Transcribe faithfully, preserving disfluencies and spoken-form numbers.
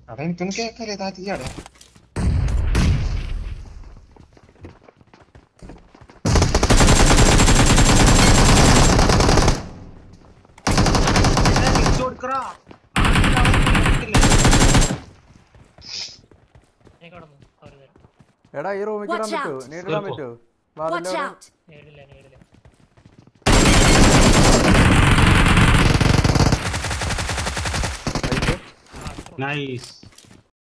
അവിടെ എനിക്കൊന്നും കേൾക്കാല്ലേ താറ്റിയാടെ എടാ ഈ റൂമിൽ ഇടാൻ പറ്റുമോ? നേരിടാൻ പറ്റുമോ? Nice.